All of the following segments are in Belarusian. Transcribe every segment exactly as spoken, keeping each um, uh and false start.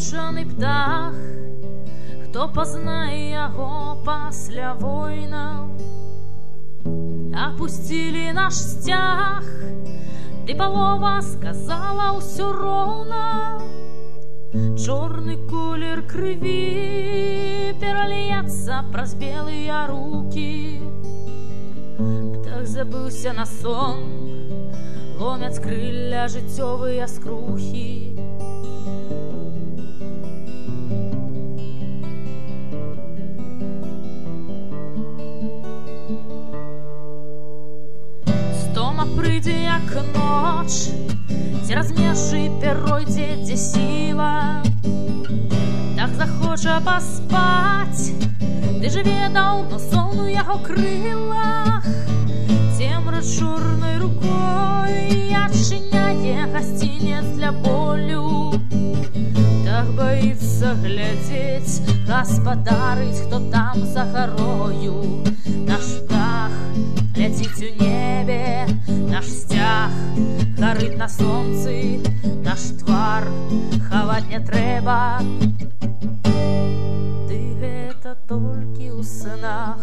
засмучаны птах, хто пазнае яго пасля войнаў. Апусцілі наш сцяг, ды палова сказала ўсё роўна. Чорны колер крыві пераліецца праз белыя рукі. Птах забыўся на сон, ломяць крылля жыццёвыя скрухі. Стома прыйдзе як ноч, цераз межы перойдзе, дзе сіла. Птах захоча паспаць, ды жыве даўно сон у яго крылах. Цемра чорнай рукой адчыняе гасцінец для болю. Так баіцца глядзець, гаспадарыць, хто там за гарою. Наш птах ляціць у небе, наш сцяг гарыць на сонцы, наш твар хаваць не трэба. Ды гэта толькі ў сынах.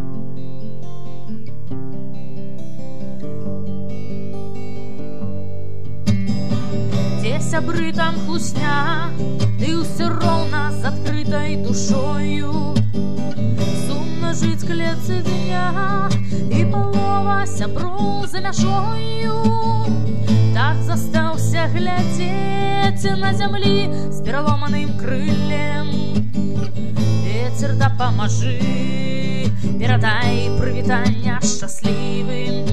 Дзе сябры там хлусня, ды ўсё роўна з адкрытай душою. Сумна жыць клетцы дня, і палова сяброў за мяжою. Так застаўся глядзець на зямлі з пераломаным крыллем. Вецер, дапамажы, перадай прывітання шчаслівым.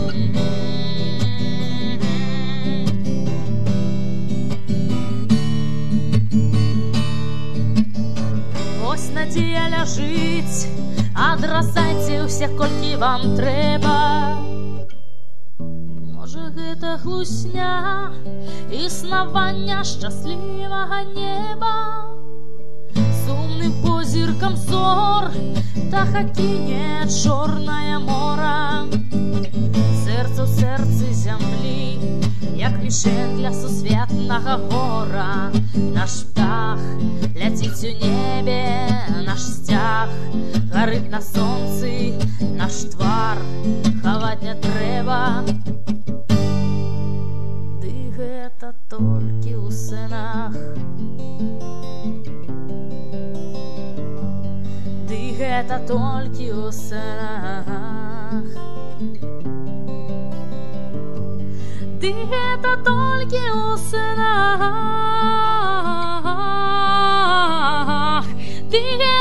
Вось надзея ляжыць, адразайце ўсіх, колькі вам трэба. Можа, гэта хлусня існавання шчаслівага неба. Сумным позіркам зор птах акіне чорнае мора. Сэрца ў сэрцы зямлі, як мішень для сусветнага гора. Наш птах ляціць у небе, наш сцяг гарыць на сонцы, наш твар хаваць не трэба. Ды гэта толькі ў сынах. Ды гэта толькі ў сынах. Ды гэта толькі ў сынах. Ды гэта